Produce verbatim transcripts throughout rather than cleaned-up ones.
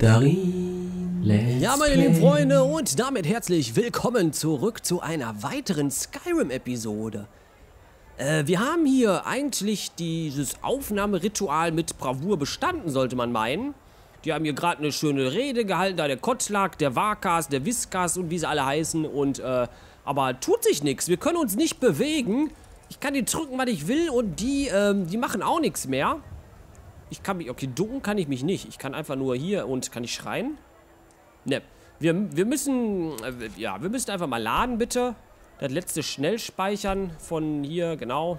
Darin, let's Ja, meine lieben Freunde, und damit herzlich willkommen zurück zu einer weiteren Skyrim-Episode. Äh, wir haben hier eigentlich dieses Aufnahmeritual mit Bravour bestanden, sollte man meinen. Die haben hier gerade eine schöne Rede gehalten, da der Kottlak, der Warkas, der Viskas und wie sie alle heißen. Und, äh, aber tut sich nichts, wir können uns nicht bewegen. Ich kann die drücken, was ich will, und die, ähm, die machen auch nichts mehr. Ich kann mich, okay, ducken kann ich mich nicht. Ich kann einfach nur hier und kann ich schreien? Ne, wir, wir müssen, äh, ja, wir müssen einfach mal laden, bitte. Das letzte Schnellspeichern von hier, genau.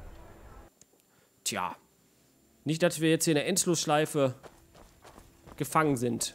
Tja. Nicht, dass wir jetzt hier in der Endlosschleife gefangen sind.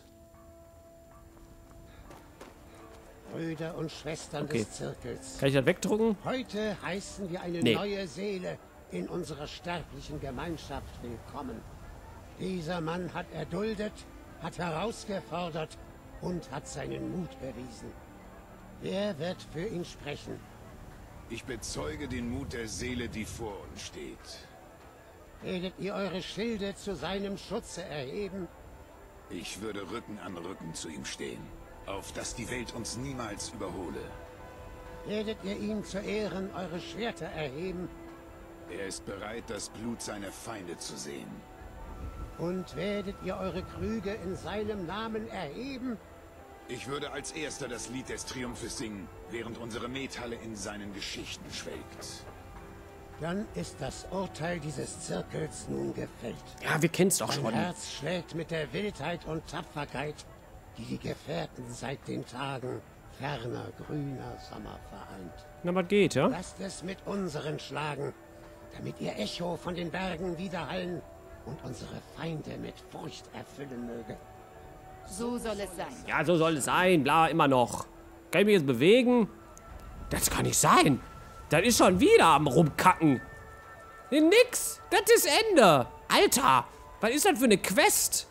Brüder und Schwestern Okay. des Zirkels. Kann ich das wegdrucken? Heute heißen wir eine Nee. neue Seele in unserer sterblichen Gemeinschaft willkommen. Dieser Mann hat erduldet, hat herausgefordert und hat seinen Mut bewiesen. Wer wird für ihn sprechen? Ich bezeuge den Mut der Seele, die vor uns steht. Werdet ihr eure Schilde zu seinem Schutze erheben? Ich würde Rücken an Rücken zu ihm stehen, auf dass die Welt uns niemals überhole. Werdet ihr ihm zu Ehren eure Schwerter erheben? Er ist bereit, das Blut seiner Feinde zu sehen. Und werdet ihr eure Krüge in seinem Namen erheben? Ich würde als erster das Lied des Triumphes singen, während unsere Methalle in seinen Geschichten schwelgt. Dann ist das Urteil dieses Zirkels nun gefällt. Ja, wir kennen's doch Mein schon. Herz schlägt mit der Wildheit und Tapferkeit, die die Gefährten seit den Tagen ferner, grüner Sommer vereint. Na, was geht, ja? Lasst es mit unseren schlagen, damit ihr Echo von den Bergen widerhallen und unsere Feinde mit Furcht erfüllen möge. So soll es sein. Ja, so soll es sein, bla, immer noch. Kann ich mich jetzt bewegen? Das kann nicht sein. Das ist schon wieder am Rumkacken. Nix, das ist Ende. Alter, was ist das für eine Quest?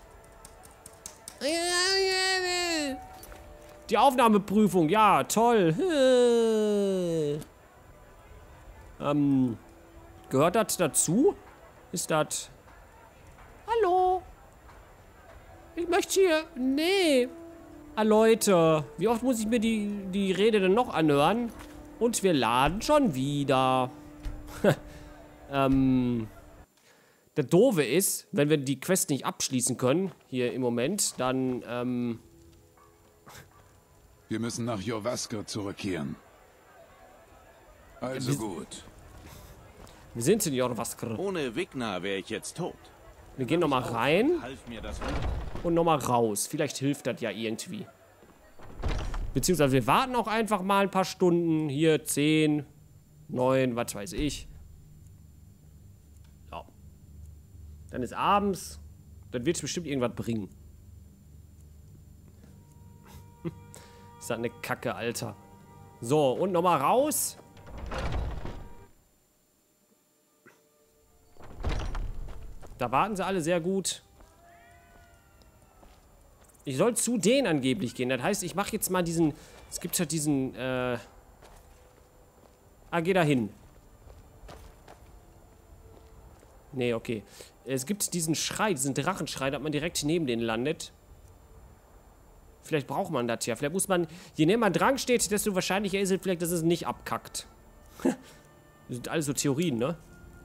Die Aufnahmeprüfung, ja, toll. Ähm, gehört das dazu? Ist das... Hallo? Ich möchte hier... Nee. Ah, Leute, wie oft muss ich mir die, die Rede denn noch anhören? Und wir laden schon wieder. ähm... Das Doofe ist, wenn wir die Quest nicht abschließen können, hier im Moment, dann, ähm... Wir müssen nach Jorvaskr zurückkehren. Also gut. Wir sind in Jorvaskr. Ohne Wigna wäre ich jetzt tot. Wir gehen nochmal rein Half mir das und nochmal raus. Vielleicht hilft das ja irgendwie. Beziehungsweise wir warten auch einfach mal ein paar Stunden. Hier zehn, neun, was weiß ich. Ja. Dann ist abends. Dann wird es bestimmt irgendwas bringen. Ist das eine Kacke, Alter. So, und nochmal raus. Da warten sie alle sehr gut. Ich soll zu denen angeblich gehen. Das heißt, ich mache jetzt mal diesen... Es gibt halt diesen... Äh ah, geh da hin. Nee, okay. Es gibt diesen Schrei, diesen Drachenschrei, dass man direkt neben denen landet. Vielleicht braucht man das ja. Vielleicht muss man... Je näher man dran steht, desto wahrscheinlicher ist es vielleicht, dass es nicht abkackt. Das sind alles so Theorien, ne?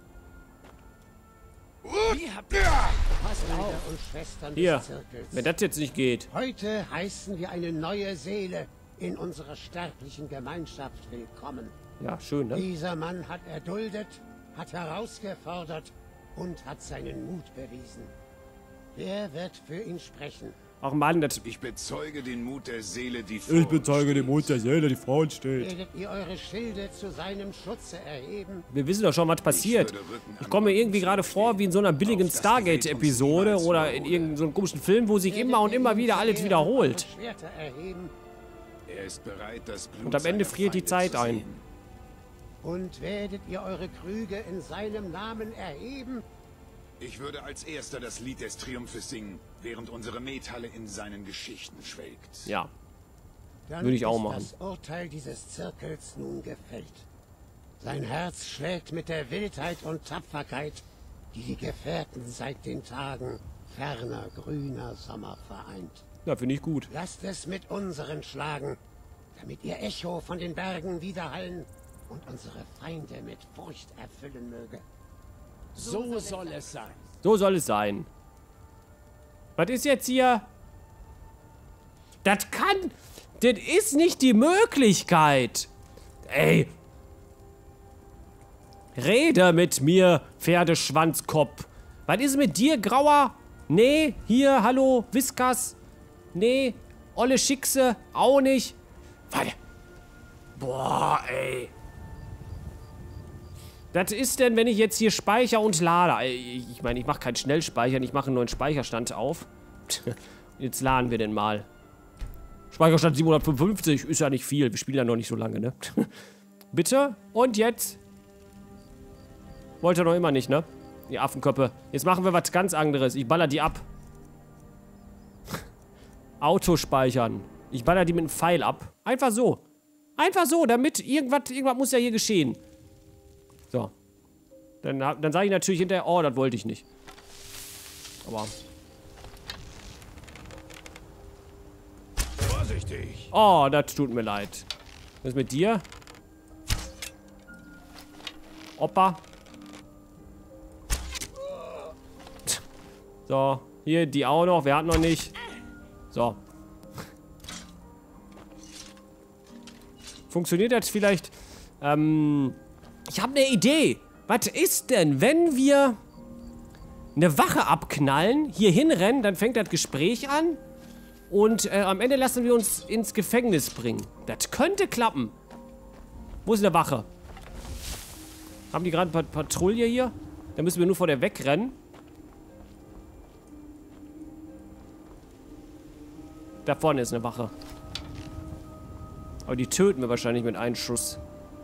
Passt auf und Schwestern Hier, des Zirkels. wenn das jetzt nicht geht. Heute heißen wir eine neue Seele in unserer sterblichen Gemeinschaft willkommen. Ja, schön, ne? Dieser Mann hat erduldet, hat herausgefordert und hat seinen Mut bewiesen. Wer wird für ihn sprechen? Ach Mann, das... Ich bezeuge den Mut der Seele, die vor uns steht. der Seele, die vor uns steht. Werdet ihr eure Schilde zu seinem Schutze erheben? Wir wissen doch schon, was passiert. Ich würde Rücken an Ich komme mir Rücken irgendwie zu gerade ihm vor wie in so einer billigen auf dass die Welt uns Stargate-Episode niemals oder in überhole. irgendeinem so einem komischen Film, wo sich immer und immer wieder alles wiederholt. Eure Schwerter erheben Er ist bereit, das Blut Und am Ende seiner friert die Feinde Zeit zu ein. sehen. und werdet ihr eure Krüge in seinem Namen erheben? Ich würde als erster das Lied des Triumphes singen, während unsere Methalle in seinen Geschichten schwelgt. Ja. Dann Würde ich auch ist machen. das Urteil dieses Zirkels nun gefällt. Sein Herz schlägt mit der Wildheit und Tapferkeit, die die Gefährten seit den Tagen ferner grüner Sommer vereint. Ja, finde ich gut. Lasst es mit unseren schlagen, damit ihr Echo von den Bergen widerhallen und unsere Feinde mit Furcht erfüllen möge. So soll es sein. So soll es sein. Was ist jetzt hier? Das kann... Das ist nicht die Möglichkeit. Ey. Rede mit mir, Pferdeschwanzkopf. Was ist mit dir, Grauer? Nee, hier, hallo, Whiskas. Nee, Olle Schickse, auch nicht. Warte. Boah, ey. Das ist denn, wenn ich jetzt hier speichere und lade. Ich meine, ich mache keinen Schnellspeichern, ich mache einen neuen Speicherstand auf. Jetzt laden wir den mal. Speicherstand siebenhundertfünfundfünfzig ist ja nicht viel. Wir spielen ja noch nicht so lange, ne? Bitte? Und jetzt? Wollt ihr noch immer nicht, ne? Die Affenköppe. Jetzt machen wir was ganz anderes. Ich baller die ab. Auto speichern. Ich baller die mit einem Pfeil ab. Einfach so. Einfach so, damit irgendwas, irgendwas muss ja hier geschehen. So. Dann, dann sage ich natürlich hinterher, oh, das wollte ich nicht. Aber... Vorsichtig! Oh, das tut mir leid. Was ist mit dir? Opa. So, hier die auch noch. Wer hat noch nicht? So. Funktioniert das vielleicht? Ähm, ich habe eine Idee. Was ist denn, wenn wir eine Wache abknallen, hier hinrennen, dann fängt das Gespräch an und äh, am Ende lassen wir uns ins Gefängnis bringen. Das könnte klappen. Wo ist eine Wache? Haben die gerade Pat Patrouille hier? Da müssen wir nur vor der wegrennen. Da vorne ist eine Wache. Aber die töten wir wahrscheinlich mit einem Schuss.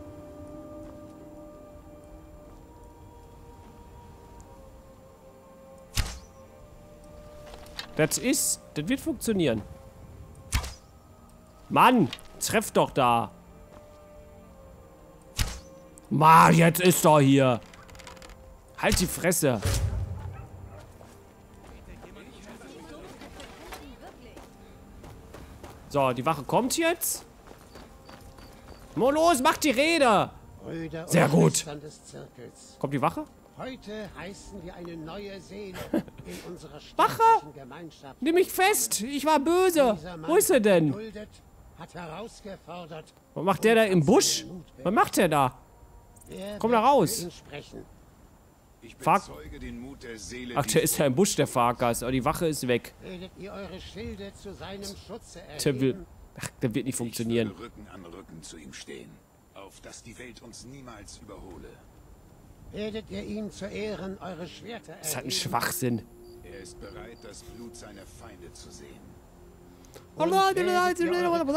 Das ist... Das wird funktionieren. Mann! Treff doch da! Mann, jetzt ist er hier! Halt die Fresse! So, die Wache kommt jetzt. Mal los, mach die Rede! Brüder Sehr und gut. Schwestern des Zirkels. Kommt die Wache? Heute heißen wir eine neue Seele in unserer Wache! sterblichen Gemeinschaft. Nimm mich fest! Ich war böse! Dieser Mann Wo ist er denn? geduldet, hat herausgefordert. Was macht der da im Busch? Was macht der da? Wer Komm da wird raus. für ihn sprechen? Ich Fuck. bezeuge den Mut der Seele. Ach, der ist ja im Busch, der Fahrgast. Aber die Wache ist weg. Werdet ihr eure Schilde zu seinem Schutze Der will... erheben? Ach, der wird nicht funktionieren. Ich würde Rücken an Rücken zu ihm stehen, auf dass die Welt uns niemals überhole. Werdet ihr ihm zu Ehren eure Schwerter erheben? Das ist halt ein Schwachsinn. Er ist bereit, das Blut seiner Feinde zu sehen. Und werdet ihr eure Brüder in seinem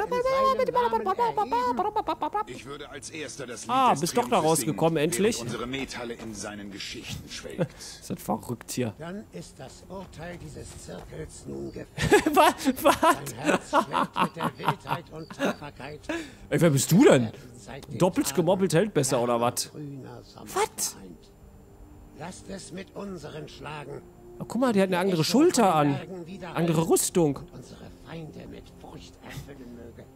Namen erheben? Ich würde als erster das Lied Ah, des bist doch da Triumphes rausgekommen, singen, endlich. während unsere Methalle in seinen Geschichten schwelgt. Ist das verrückt hier. Dann ist das Urteil dieses Zirkels nun gefällt. Was? Was? Mein Herz schlägt mit der Wildheit und Tapferkeit. Ey, wer bist du denn? Seit den Doppelt Tagen gemoppelt hält besser, oder was? grüner Sommer Was? vereint. Lasst es mit unseren schlagen. Oh, guck mal, der hat eine andere Schulter an. Andere Rüstung. Unsere Feinde mit Furcht erfüllen möge.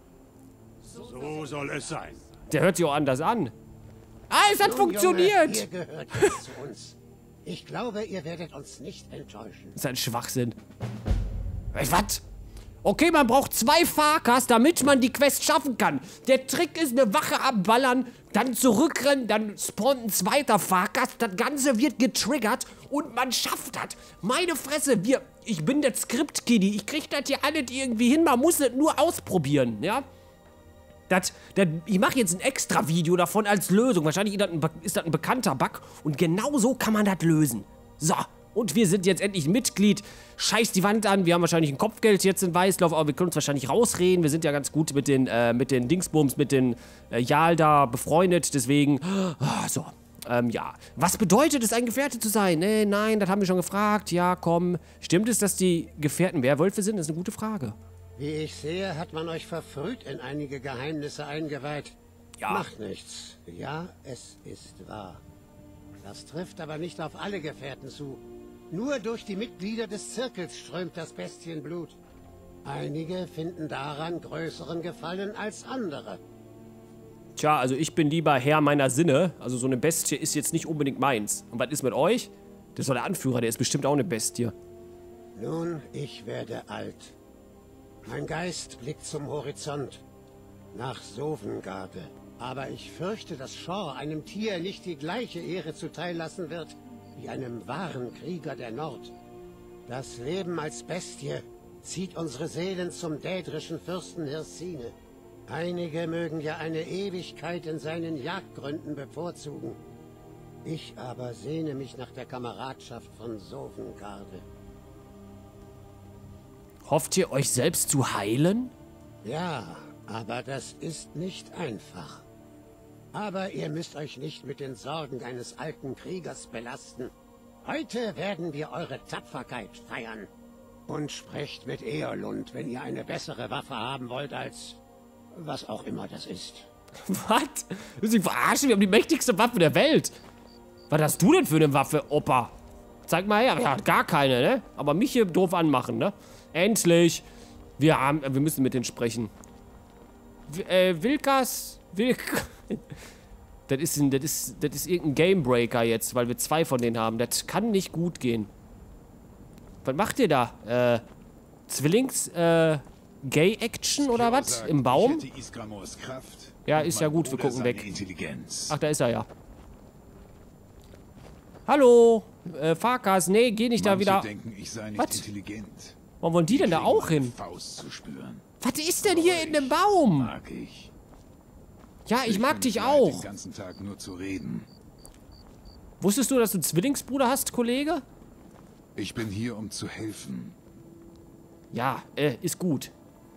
So soll es sein. Der hört sich auch anders an. Ah, es hat Nun, funktioniert! Junge, ihr gehört jetzt zu uns. Ich glaube, ihr werdet uns nicht enttäuschen. Das ist ein Schwachsinn. Ey, was? Okay, man braucht zwei Farkas, damit man die Quest schaffen kann. Der Trick ist, eine Wache abballern, dann zurückrennen, dann spawnt ein zweiter Farkas, das Ganze wird getriggert und man schafft das. Meine Fresse, wir, ich bin der Skript-Kiddy, ich krieg das hier alles irgendwie hin, man muss es nur ausprobieren, ja? Das, das, ich mache jetzt ein extra Video davon als Lösung. Wahrscheinlich ist das ein, ist das ein bekannter Bug und genau so kann man das lösen. So. Und wir sind jetzt endlich Mitglied. Scheiß die Wand an. Wir haben wahrscheinlich ein Kopfgeld jetzt in Weißlauf, aber wir können uns wahrscheinlich rausreden. Wir sind ja ganz gut mit den, äh, mit den Dingsbums, mit den äh, Jarl da befreundet. Deswegen, oh, so. Ähm, ja. Was bedeutet es, ein Gefährte zu sein? Nee, nein, das haben wir schon gefragt. Ja, komm. Stimmt es, dass die Gefährten Werwölfe sind? Das ist eine gute Frage. Wie ich sehe, hat man euch verfrüht in einige Geheimnisse eingeweiht. Ja. Macht nichts. Ja, es ist wahr. Das trifft aber nicht auf alle Gefährten zu. Nur durch die Mitglieder des Zirkels strömt das Bestienblut. Einige finden daran größeren Gefallen als andere. Tja, also ich bin lieber Herr meiner Sinne. Also so eine Bestie ist jetzt nicht unbedingt meins. Und was ist mit euch? Das ist doch der Anführer, der ist bestimmt auch eine Bestie. Nun, ich werde alt. Mein Geist blickt zum Horizont. Nach Sovengarde. Aber ich fürchte, dass Shaw einem Tier nicht die gleiche Ehre zuteil lassen wird, wie einem wahren Krieger der Nord. Das Leben als Bestie zieht unsere Seelen zum dädrischen Fürsten Hirsine. Einige mögen ja eine Ewigkeit in seinen Jagdgründen bevorzugen. Ich aber sehne mich nach der Kameradschaft von Sovengarde. Hofft ihr, euch selbst zu heilen? Ja, aber das ist nicht einfach. Aber ihr müsst euch nicht mit den Sorgen eines alten Kriegers belasten. Heute werden wir eure Tapferkeit feiern. Und sprecht mit Eolund, wenn ihr eine bessere Waffe haben wollt als... was auch immer das ist. Was? Willst du mich verarschen? Wir haben die mächtigste Waffe der Welt. Was hast du denn für eine Waffe, Opa? Zeig mal her. Ja, gar keine, ne? Aber mich hier doof anmachen, ne? Endlich. Wir haben... Wir müssen mit denen sprechen. W äh, Wilkas... Wilk... Das ist, ein, das, ist, das ist irgendein Gamebreaker jetzt, weil wir zwei von denen haben. Das kann nicht gut gehen. Was macht ihr da? Äh, Zwillings, äh, Gay-Action oder was? Im Baum? Ja, ist ja gut, wir gucken weg. Ach, da ist er ja. Hallo, äh, Farkas, nee, geh nicht da wieder. Was? Warum wollen die denn da auch hin? Was ist denn hier in dem Baum? Mag ich. Ja, ich mag dich auch. Den ganzen Tag nur zu reden. Wusstest du, dass du einen Zwillingsbruder hast, Kollege? Ich bin hier, um zu helfen. Ja, äh, ist gut.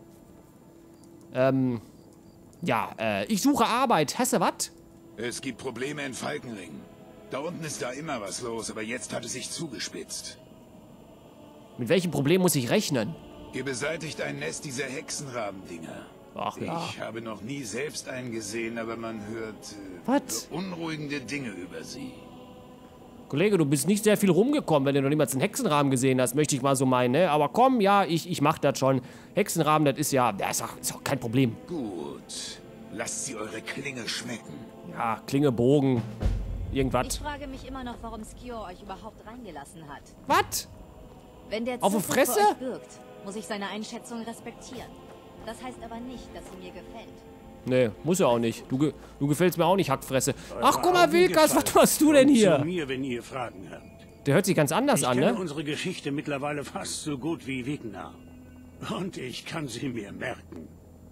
Ähm, ja, äh, ich suche Arbeit. Hast du was? Es gibt Probleme in Falkenring. Da unten ist da immer was los, aber jetzt hat es sich zugespitzt. Mit welchem Problem muss ich rechnen? Ihr beseitigt ein Nest dieser Hexenrabendinger. Ach ja. Ich habe noch nie selbst einen gesehen, aber man hört äh, Was? beunruhigende Dinge über sie. Kollege, du bist nicht sehr viel rumgekommen, wenn du noch niemals einen Hexenrahmen gesehen hast, möchte ich mal so meinen, ne? Aber komm, ja, ich, ich mach das schon. Hexenrahmen, das ist ja, das ist auch, ist auch kein Problem. Gut. Lasst sie eure Klinge schmecken. Ja, Klinge, Bogen, irgendwas. Ich frage mich immer noch, warum Skior euch überhaupt reingelassen hat. Was? Wenn der Auf die Zirkel Fresse? für euch birgt, muss ich seine Einschätzung respektieren. Das heißt aber nicht, dass sie mir gefällt. Nee, muss ja auch nicht. Du, ge du gefällst mir auch nicht, Hackfresse. Ach, guck mal, Wilkas, was machst du denn hier? Zu mir, wenn ihr Fragen habt. Der hört sich ganz anders Ich an, kenne ne? unsere Geschichte mittlerweile fast so gut wie Wigner. Und ich kann sie mir merken.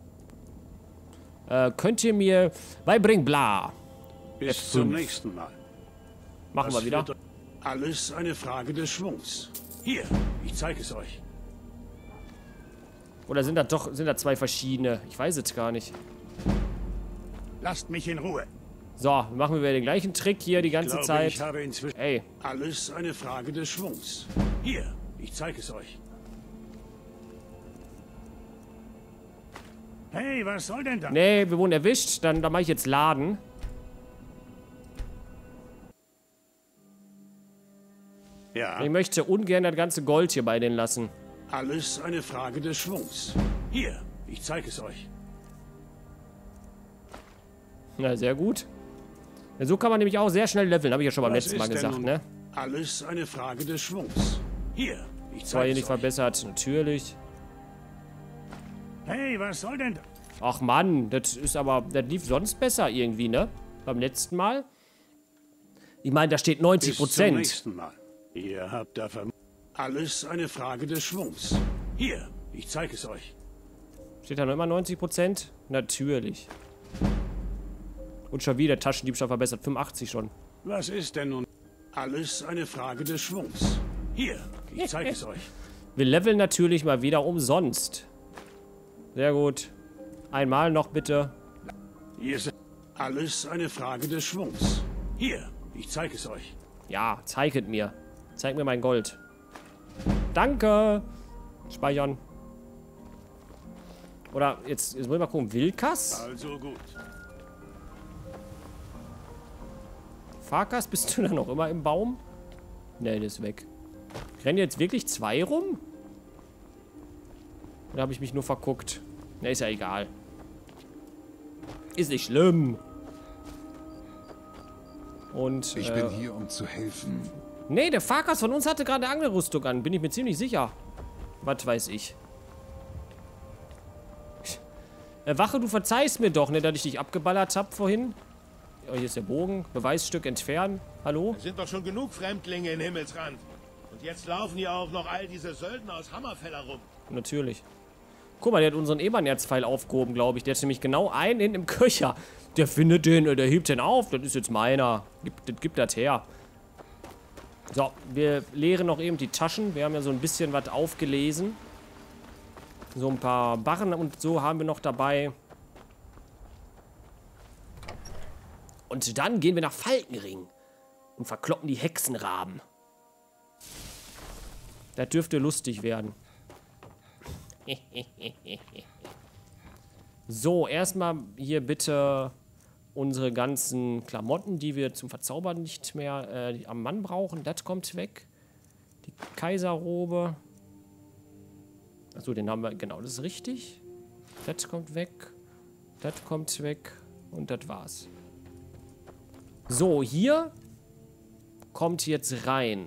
Äh, könnt ihr mir beibringen, bla. Bis F fünf. zum nächsten Mal. Machen wir Das wieder. wird alles eine Frage des Schwungs. Hier, ich zeige es euch. Oder sind das doch, sind das zwei verschiedene? Ich weiß es gar nicht. Lasst mich in Ruhe. So, machen wir wieder den gleichen Trick hier die ganze Ich glaube, Zeit. ich habe inzwischen Ey, alles eine Frage des Schwungs. Hier, ich zeige es euch. Hey, was soll denn das? nee, wir wurden erwischt. Dann, dann mache ich jetzt Laden. Ja, Ich möchte ungern das ganze Gold hier bei denen lassen. alles eine Frage des Schwungs. Hier, ich zeige es euch. Na, sehr gut. Ja, so kann man nämlich auch sehr schnell leveln, habe ich ja schon beim Was letzten Mal ist denn gesagt, nun ne? Alles eine Frage des Schwungs. Hier, ich Das war zeige hier es nicht euch. verbessert, natürlich. Hey, was soll denn das? Ach Mann, das ist aber, das lief sonst besser irgendwie, ne? Beim letzten Mal. Ich meine, da steht neunzig Bis zum Prozent. nächsten Mal. Ihr habt da verm alles eine Frage des Schwungs. Hier, ich zeige es euch. Steht da noch immer neunzig Prozent? Natürlich. Und schon wieder Taschendiebstahl verbessert, fünfundachtzig schon. Was ist denn nun? Alles eine Frage des Schwungs. Hier, ich zeige es euch. Wir leveln natürlich mal wieder umsonst. Sehr gut. Einmal noch bitte. Hier ist alles eine Frage des Schwungs. Hier, ich zeige es euch. Ja, zeiget mir. Zeig mir mein Gold. Danke. Speichern. Oder jetzt, jetzt muss ich mal gucken. Wilkas? Also gut. Farkas, bist du da noch immer im Baum? Nee, der ist weg. Rennen jetzt wirklich zwei rum? Oder habe ich mich nur verguckt? Na, ist ja egal. Ist nicht schlimm. Und, Ich äh, bin hier, um zu helfen. nee, der Farkas von uns hatte gerade eine Angelrüstung an. Bin ich mir ziemlich sicher. Was weiß ich. Äh, Wache, du verzeihst mir doch, ne, dass ich dich abgeballert habe vorhin. Oh, hier ist der Bogen. Beweisstück entfernen. Hallo? Es sind doch schon genug Fremdlinge in Himmelsrand. Und jetzt laufen hier auch noch all diese Söldner aus Hammerfell herum. Natürlich. Guck mal, der hat unseren Ebernerzpfeil aufgehoben, glaube ich. Der hat nämlich genau einen in dem Köcher. Der findet den, der hebt den auf. Das ist jetzt meiner. Gib, das gibt das her. So, wir leeren noch eben die Taschen. Wir haben ja so ein bisschen was aufgelesen. So ein paar Barren und so haben wir noch dabei. Und dann gehen wir nach Falkenring und verkloppen die Hexenraben. Das dürfte lustig werden. So, erstmal hier bitte unsere ganzen Klamotten, die wir zum Verzaubern nicht mehr äh, am Mann brauchen. Das kommt weg. Die Kaiserrobe. Achso, den haben wir, genau, das ist richtig. Das kommt weg. Das kommt weg. Und das war's. So, hier kommt jetzt rein.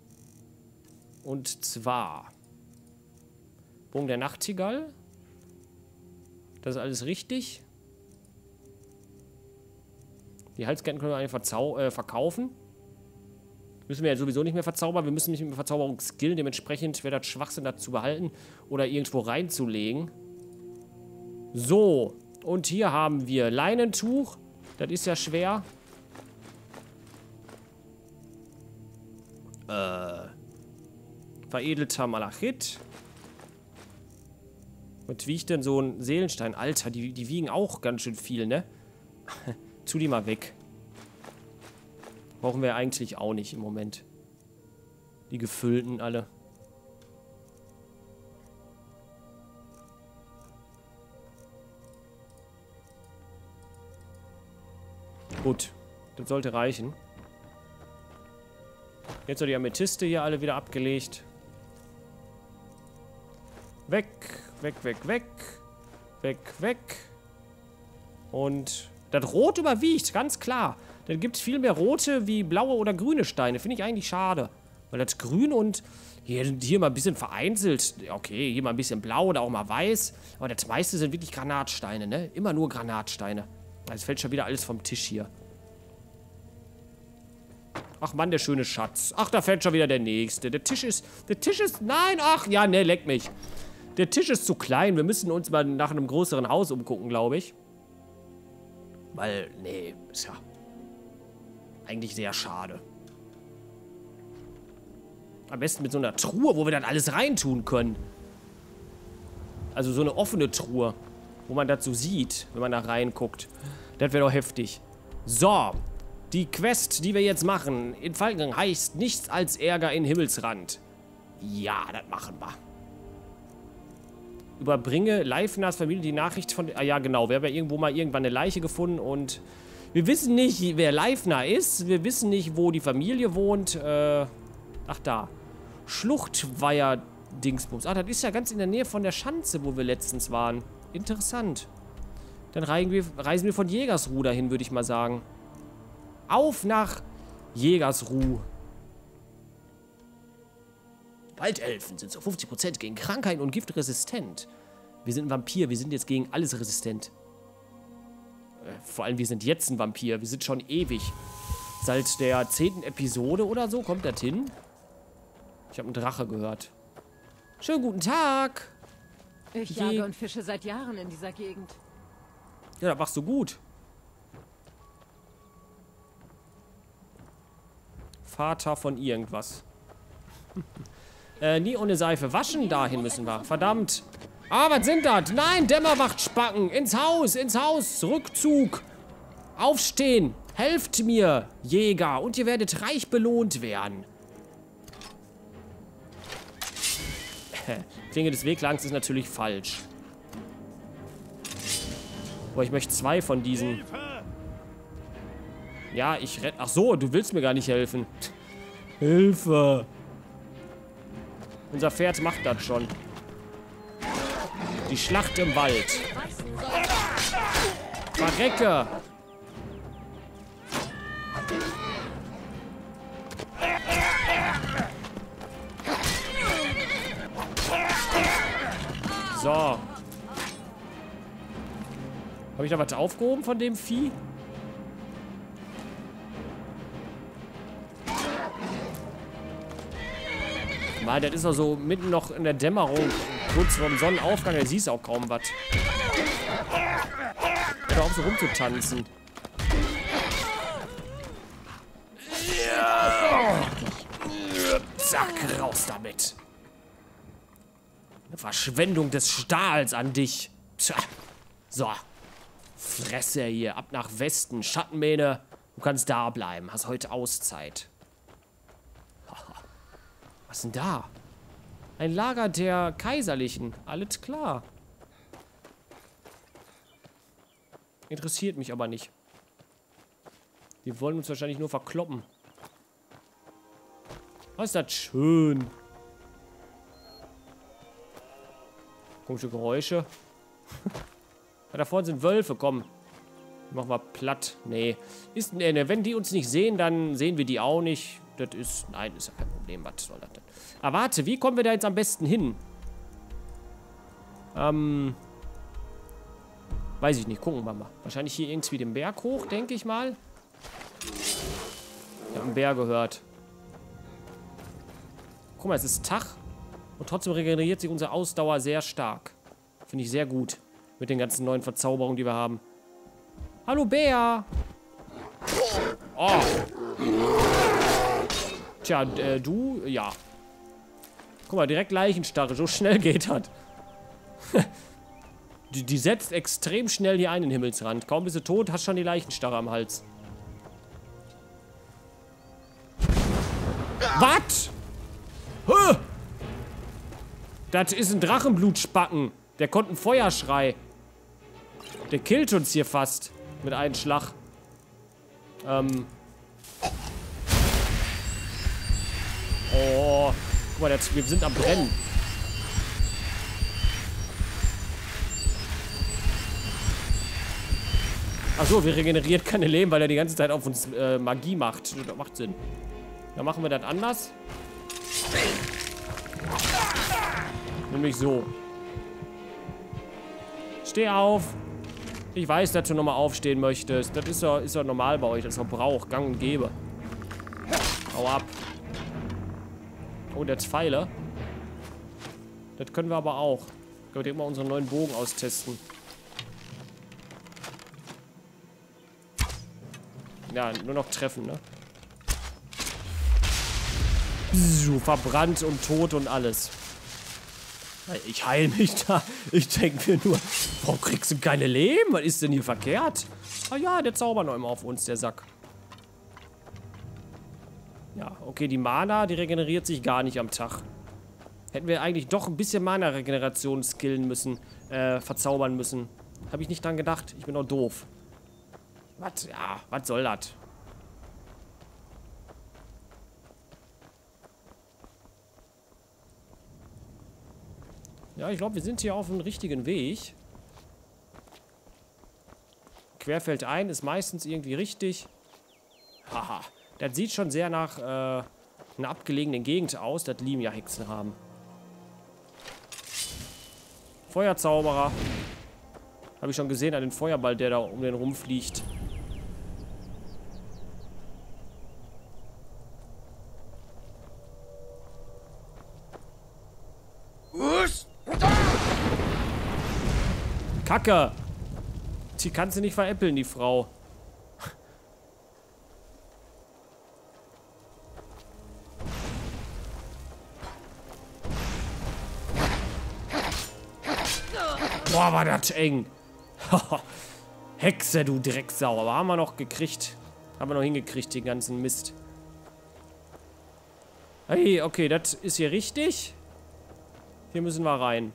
Und zwar Bogen der Nachtigall. Das ist alles richtig. Die Halsketten können wir eigentlich verzau äh, verkaufen. Müssen wir ja sowieso nicht mehr verzaubern. Wir müssen nicht mehr Verzauberungsskill. Dementsprechend wäre das Schwachsinn, das zu behalten oder irgendwo reinzulegen. So. Und hier haben wir Leinentuch. Das ist ja schwer. Äh. Veredelter Malachit. Was wiegt denn so ein Seelenstein? Alter, die, die wiegen auch ganz schön viel, ne? Tu die mal weg. Brauchen wir eigentlich auch nicht im Moment. Die gefüllten alle. Gut, das sollte reichen. Jetzt sind die Amethyste hier alle wieder abgelegt. Weg, weg, weg, weg. Weg, weg. Und das Rot überwiegt, ganz klar. Dann gibt es viel mehr rote wie blaue oder grüne Steine. Finde ich eigentlich schade. Weil das Grün und hier, hier mal ein bisschen vereinzelt. Okay, hier mal ein bisschen blau oder auch mal weiß. Aber das meiste sind wirklich Granatsteine, ne? Immer nur Granatsteine. Jetzt fällt schon wieder alles vom Tisch hier. Ach Mann, der schöne Schatz. Ach, da fällt schon wieder der nächste. Der Tisch ist... Der Tisch ist... Nein, ach, ja, ne, leck mich. Der Tisch ist zu klein. Wir müssen uns mal nach einem größeren Haus umgucken, glaube ich. Weil, nee, ist ja eigentlich sehr schade. Am besten mit so einer Truhe, wo wir dann alles reintun können. Also so eine offene Truhe, wo man das so sieht, wenn man da reinguckt. Das wäre doch heftig. So, die Quest, die wir jetzt machen in Falkenring heißt nichts als Ärger in Himmelsrand. Ja, das machen wir. Überbringe Leifners Familie die Nachricht von... Ah ja, genau. Wir haben ja irgendwo mal irgendwann eine Leiche gefunden und wir wissen nicht, wer Leifner ist. Wir wissen nicht, wo die Familie wohnt. Äh, ach, da. Schluchtweiher-Dingsbums. Ah, das ist ja ganz in der Nähe von der Schanze, wo wir letztens waren. Interessant. Dann reisen wir, reisen wir von Jägersruh dahin, würde ich mal sagen. Auf nach Jägersruh. Waldelfen sind zu fünfzig Prozent gegen Krankheiten und Gift resistent. Wir sind ein Vampir, wir sind jetzt gegen alles resistent. Äh, vor allem, wir sind jetzt ein Vampir, wir sind schon ewig. Seit der zehnten Episode oder so kommt das hin. Ich habe einen Drache gehört. Schönen guten Tag. Ich Je jage und fische seit Jahren in dieser Gegend. Ja, das machst du gut. Vater von irgendwas. Äh, nie ohne Seife waschen, dahin müssen wir. Verdammt. Ah, was sind das? Nein, Dämmerwachtspacken. Ins Haus, ins Haus. Rückzug. Aufstehen. Helft mir, Jäger. Und ihr werdet reich belohnt werden. Klinge des Weglangs ist natürlich falsch. Aber ich möchte zwei von diesen. Ja, ich rette... Ach so, du willst mir gar nicht helfen. Hilfe. Unser Pferd macht das schon. Die Schlacht im Wald. Verrecke! So. Habe ich da was aufgehoben von dem Vieh? Mal, das ist doch so mitten noch in der Dämmerung. Kurz vor dem Sonnenaufgang, da siehst du auch kaum was. Hör auf, so rumzutanzen. Ja. Zack, raus damit. Eine Verschwendung des Stahls an dich. Tja. So. Fresse hier. Ab nach Westen. Schattenmähne. Du kannst da bleiben. Hast heute Auszeit. Was ist denn da? Ein Lager der Kaiserlichen. Alles klar. Interessiert mich aber nicht. Die wollen uns wahrscheinlich nur verkloppen. Was ist das schön? Komische Geräusche. Da vorne sind Wölfe, komm. Machen wir platt. Nee. Ist, nee. Wenn die uns nicht sehen, dann sehen wir die auch nicht. Das ist... Nein, ist ja kein Problem. Was soll das denn? Aber warte, wie kommen wir da jetzt am besten hin? Ähm... Weiß ich nicht. Gucken wir mal. Wahrscheinlich hier irgendwie den Berg hoch, denke ich mal. Ich habe einen Bär gehört. Guck mal, es ist Tag. Und trotzdem regeneriert sich unsere Ausdauer sehr stark. Finde ich sehr gut. Mit den ganzen neuen Verzauberungen, die wir haben. Hallo, Bär! Oh! Tja, äh, du? Ja. Guck mal, direkt Leichenstarre. So schnell geht das. die, die setzt extrem schnell hier ein in den Himmelsrand. Kaum bist du tot, hast schon die Leichenstarre am Hals. Was? Huh! Das ist ein Drachenblutspacken. Der konnte einen Feuerschrei. Der killt uns hier fast. Mit einem Schlag. Ähm. Oh. Guck mal, das, wir sind am Brennen. Achso, wir regenerieren keine Leben, weil er die ganze Zeit auf uns äh, Magie macht. Das macht Sinn. Dann machen wir das anders. Nämlich so. Steh auf. Ich weiß, dass du nochmal aufstehen möchtest. Das ist doch, ist doch normal bei euch. Das ist doch Brauch. Gang und Gäbe. Hau ab. Oh, der hat Pfeile. Das können wir aber auch. Können wir immer unseren neuen Bogen austesten. Ja, nur noch treffen, ne? So, verbrannt und tot und alles. Ich heile mich da. Ich denke mir nur, warum kriegst du keine Leben? Was ist denn hier verkehrt? Ah ja, der zaubert noch immer auf uns, der Sack. Ja, okay, die Mana, die regeneriert sich gar nicht am Tag. Hätten wir eigentlich doch ein bisschen Mana-Regeneration skillen müssen, äh, verzaubern müssen. Habe ich nicht dran gedacht. Ich bin doch doof. Was? Ja, was soll das? Ja, ich glaube, wir sind hier auf dem richtigen Weg. Querfeldein ist meistens irgendwie richtig. Haha. Das sieht schon sehr nach äh, einer abgelegenen Gegend aus, dass Limia-Hexen haben. Feuerzauberer. Habe ich schon gesehen an den Feuerball, der da um den rumfliegt. Kacke! Die kannst du nicht veräppeln, die Frau. Boah, war das eng. Hexe, du Drecksau. Aber haben wir noch gekriegt. Haben wir noch hingekriegt, den ganzen Mist. Hey, okay, das ist hier richtig. Hier müssen wir rein.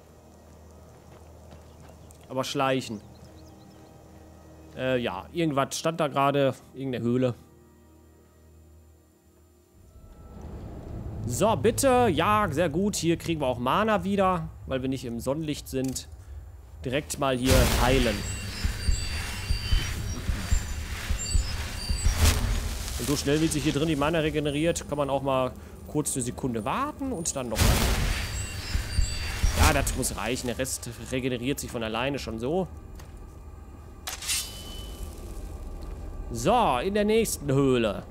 Aber schleichen. Äh, ja. Irgendwas stand da gerade. Irgendeine Höhle. So, bitte. Ja, sehr gut. Hier kriegen wir auch Mana wieder, weil wir nicht im Sonnenlicht sind. Direkt mal hier heilen. Und so schnell wie sich hier drin die Mana regeneriert, kann man auch mal kurz eine Sekunde warten und dann noch mal. Ja, das muss reichen. Der Rest regeneriert sich von alleine schon so. So, in der nächsten Höhle.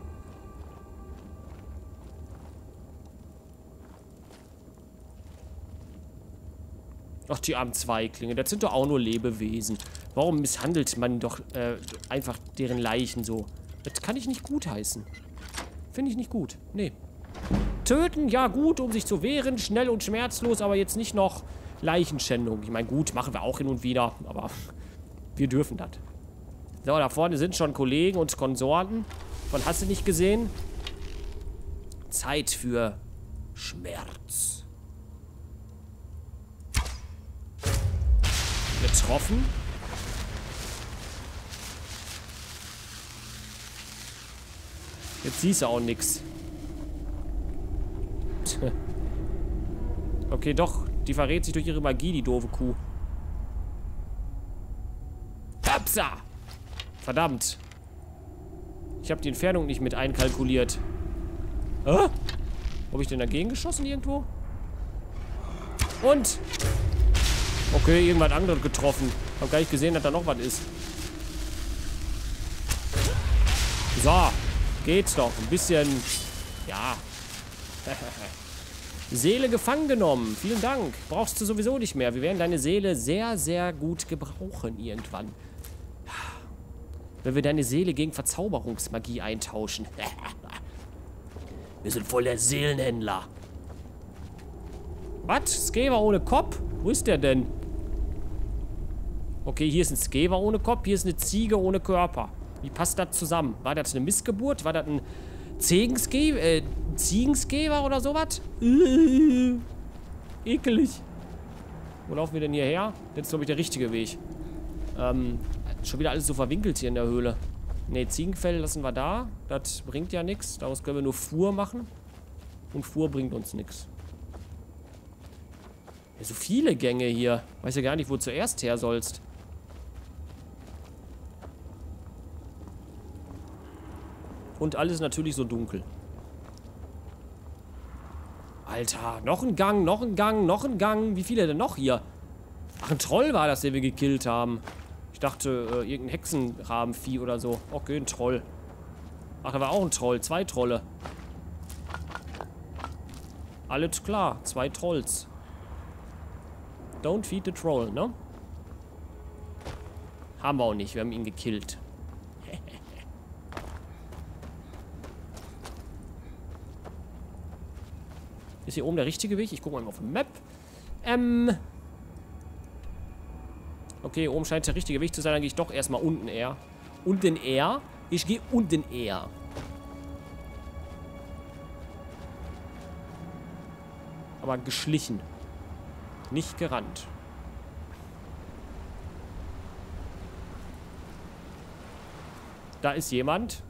Ach, die armen Zweiklinge, das sind doch auch nur Lebewesen. Warum misshandelt man doch äh, einfach deren Leichen so? Das kann ich nicht gutheißen. Finde ich nicht gut. Nee. Töten, ja gut, um sich zu wehren, schnell und schmerzlos, aber jetzt nicht noch Leichenschändung. Ich meine, gut, machen wir auch hin und wieder, aber wir dürfen das. So, da vorne sind schon Kollegen und Konsorten. Von hast du nicht gesehen? Zeit für Schmerz. Getroffen. Jetzt siehst du auch nix. Okay, doch. Die verrät sich durch ihre Magie, die doofe Kuh. Hapsa! Verdammt. Ich habe die Entfernung nicht mit einkalkuliert. Hä? Wo habe ich denn dagegen geschossen irgendwo? Und... Okay, irgendwas anderes getroffen. Hab gar nicht gesehen, dass da noch was ist. So. Geht's doch. Ein bisschen... Ja. Seele gefangen genommen. Vielen Dank. Brauchst du sowieso nicht mehr. Wir werden deine Seele sehr, sehr gut gebrauchen irgendwann. Wenn wir deine Seele gegen Verzauberungsmagie eintauschen. Wir sind voll der Seelenhändler. Was? Skewer ohne Kopf? Wo ist der denn? Okay, hier ist ein Skewer ohne Kopf, hier ist eine Ziege ohne Körper. Wie passt das zusammen? War das eine Missgeburt? War das ein Ziegenskewer, äh, Ziegenskewer oder sowas? Äh, ekelig. Wo laufen wir denn hierher? Das ist, glaube ich, der richtige Weg. Ähm, schon wieder alles so verwinkelt hier in der Höhle. Ne, Ziegenfell lassen wir da. Das bringt ja nichts. Daraus können wir nur Fuhr machen. Und Fuhr bringt uns nichts. Ja, so viele Gänge hier. Weiß ja gar nicht, wo du zuerst her sollst. Und alles natürlich so dunkel. Alter, noch ein Gang, noch ein Gang, noch ein Gang. Wie viele denn noch hier? Ach, ein Troll war das, den wir gekillt haben. Ich dachte, äh, irgendein Hexenrabenvieh oder so. Okay, ein Troll. Ach, da war auch ein Troll. Zwei Trolle. Alles klar. Zwei Trolls. Don't feed the troll, ne? Haben wir auch nicht. Wir haben ihn gekillt. Ist hier oben der richtige Weg? Ich gucke mal auf die Map. Ähm. Okay, oben scheint der richtige Weg zu sein. Dann gehe ich doch erstmal unten eher. Unten eher? Ich gehe unten eher. Aber geschlichen. Nicht gerannt. Da ist jemand.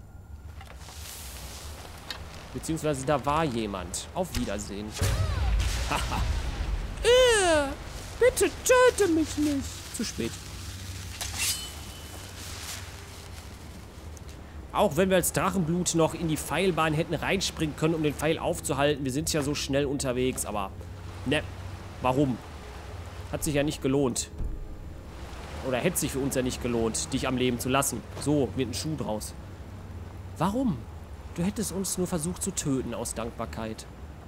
Beziehungsweise da war jemand. Auf Wiedersehen. Haha. äh, bitte töte mich nicht. Zu spät. Auch wenn wir als Drachenblut noch in die Pfeilbahn hätten reinspringen können, um den Pfeil aufzuhalten. Wir sind ja so schnell unterwegs, aber... Ne. Warum? Hat sich ja nicht gelohnt. Oder hätte sich für uns ja nicht gelohnt, dich am Leben zu lassen. So, wird ein Schuh draus. Warum? Du hättest uns nur versucht zu töten aus Dankbarkeit.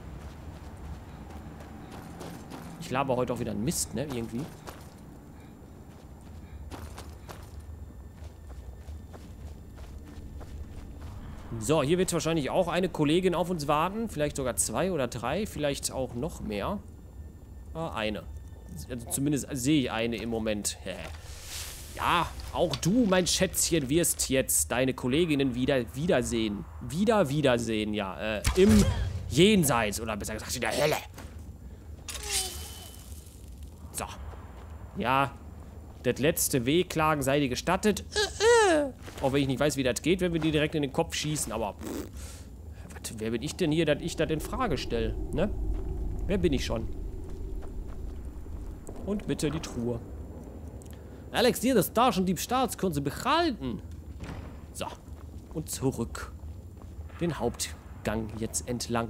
Ich laber heute auch wieder einen Mist, ne? Irgendwie. So, hier wird wahrscheinlich auch eine Kollegin auf uns warten. Vielleicht sogar zwei oder drei. Vielleicht auch noch mehr. Ah, eine. Also zumindest sehe ich eine im Moment. Ja, auch du, mein Schätzchen, wirst jetzt deine Kolleginnen wieder wiedersehen. Wieder wiedersehen, ja. Äh, im Jenseits. Oder besser gesagt in der Hölle. So. Ja. Das letzte Wehklagen sei dir gestattet. Äh, äh. Auch wenn ich nicht weiß, wie das geht, wenn wir die direkt in den Kopf schießen. Aber pff, Was, wer bin ich denn hier, dass ich das in Frage stelle, ne? Wer bin ich schon? Und bitte die Truhe. Alex, dir das Taschendiebstahls können Sie behalten. So. Und zurück. Den Hauptgang jetzt entlang.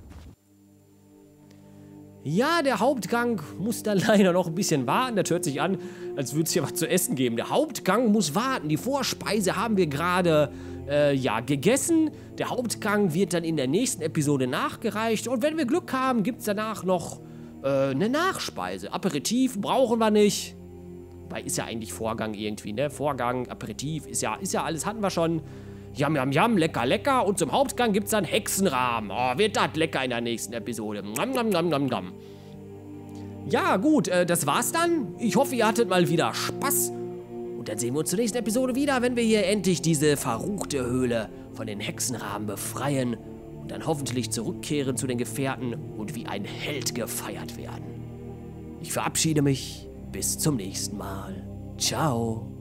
Ja, der Hauptgang muss dann leider noch ein bisschen warten. Das hört sich an, als würde es hier was zu essen geben. Der Hauptgang muss warten. Die Vorspeise haben wir gerade, äh, ja, gegessen. Der Hauptgang wird dann in der nächsten Episode nachgereicht. Und wenn wir Glück haben, gibt es danach noch äh, eine Nachspeise. Aperitif brauchen wir nicht. Weil ist ja eigentlich Vorgang irgendwie, ne? Vorgang, Aperitif, ist ja, ist ja alles, hatten wir schon. Jam, jam, jam, lecker, lecker. Und zum Hauptgang gibt es dann Hexenrahmen. Oh, wird das lecker in der nächsten Episode. Nom, nom, nom, nom, nom. Ja, gut, äh, das war's dann. Ich hoffe, ihr hattet mal wieder Spaß. Und dann sehen wir uns zur nächsten Episode wieder, wenn wir hier endlich diese verruchte Höhle von den Hexenrahmen befreien. Und dann hoffentlich zurückkehren zu den Gefährten und wie ein Held gefeiert werden. Ich verabschiede mich. Bis zum nächsten Mal. Ciao.